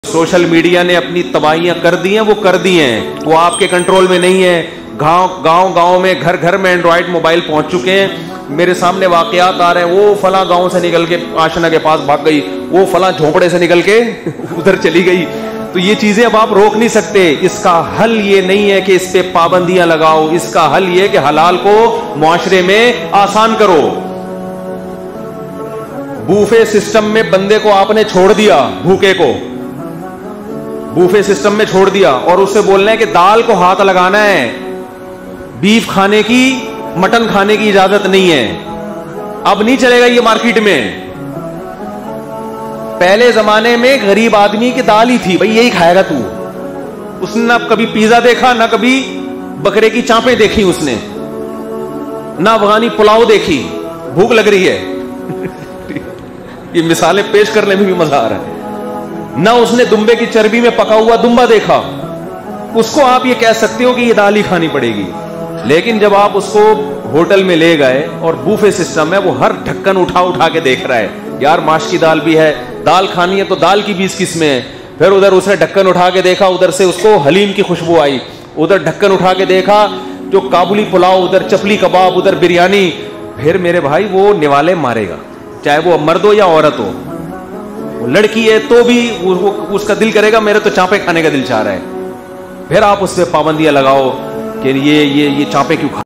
Social media ने अपनी तबाहियां कर दी हैं, वो कर दी हैं, वो आपके कंट्रोल में नहीं है। गांव में घर घर में एंड्रॉयड मोबाइल पहुंच चुके हैं। मेरे सामने वाकयात आ रहे हैं, वो फला गांव से निकल के आशना के पास भाग गई, वो फला झोपड़े से निकल के उधर चली गई। तो ये चीजें अब आप रोक नहीं सकते। इसका हल ये नहीं है कि इस पे पाबंदियां लगाओ, इसका हल ये कि हलाल को मुआशरे में आसान करो। बूफे सिस्टम में बंदे को आपने छोड़ दिया, भूखे को बूफे सिस्टम में छोड़ दिया और उससे बोलना है कि दाल को हाथ लगाना है, बीफ खाने की, मटन खाने की इजाजत नहीं है। अब नहीं चलेगा ये मार्केट में। पहले जमाने में गरीब आदमी की दाल ही थी, भाई यही खाएगा तू। उसने ना कभी पिज्जा देखा, ना कभी बकरे की चांपें देखी उसने, ना अफगानी पुलाव देखी। भूख लग रही है ये मिसालें पेश करने में भी मजा आ रहा है। ना उसने दुम्बे की चर्बी में पका हुआ दुम्बा देखा। उसको आप ये कह सकते हो कि ये दाल ही खानी पड़ेगी। लेकिन जब आप उसको होटल में ले गए और बूफे सिस्टम है, वो हर ढक्कन उठा उठा के देख रहा है, यार माश की दाल भी है, दाल खानी है तो दाल की 20 किस्में हैं। फिर उधर उसने ढक्कन उठा के देखा, उधर से उसको हलीम की खुशबू आई। उधर ढक्कन उठा के देखा, जो काबुली पुलाव, उधर चपली कबाब, उधर बिरयानी। फिर मेरे भाई वो निवाले मारेगा, चाहे वो मर्द हो या औरत हो। वो लड़की है तो भी उसका दिल करेगा मेरे तो चांपे खाने का दिल चाह रहा है। फिर आप उस पर पाबंदियां लगाओ कि ये चांपे क्यों खा